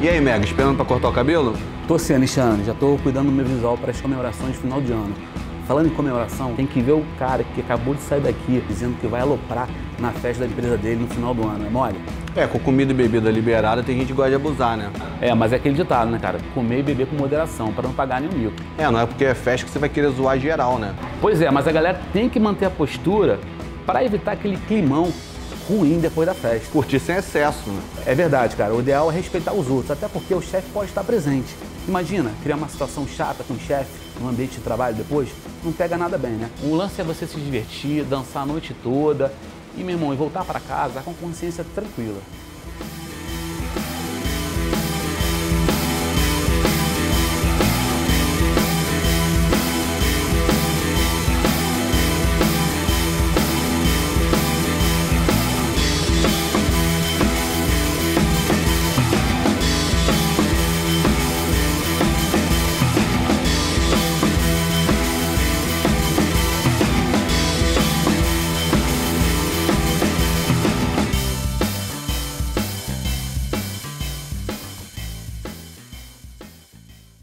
E aí, Mega, esperando pra cortar o cabelo? Tô sim, Alexandre, já tô cuidando do meu visual para as comemorações de final de ano. Falando em comemoração, tem que ver o cara que acabou de sair daqui dizendo que vai aloprar na festa da empresa dele no final do ano, é mole? É, com comida e bebida liberada tem gente que gosta de abusar, né? É, mas é aquele ditado, né, cara? Comer e beber com moderação, para não pagar nenhum mico. É, não é porque é festa que você vai querer zoar geral, né? Pois é, mas a galera tem que manter a postura para evitar aquele climão ruim depois da festa. Curtir sem excesso, né? É verdade, cara. O ideal é respeitar os outros, até porque o chefe pode estar presente. Imagina, criar uma situação chata com o chefe no ambiente de trabalho depois, não pega nada bem, né? O lance é você se divertir, dançar a noite toda e, meu irmão, e voltar para casa com consciência tranquila.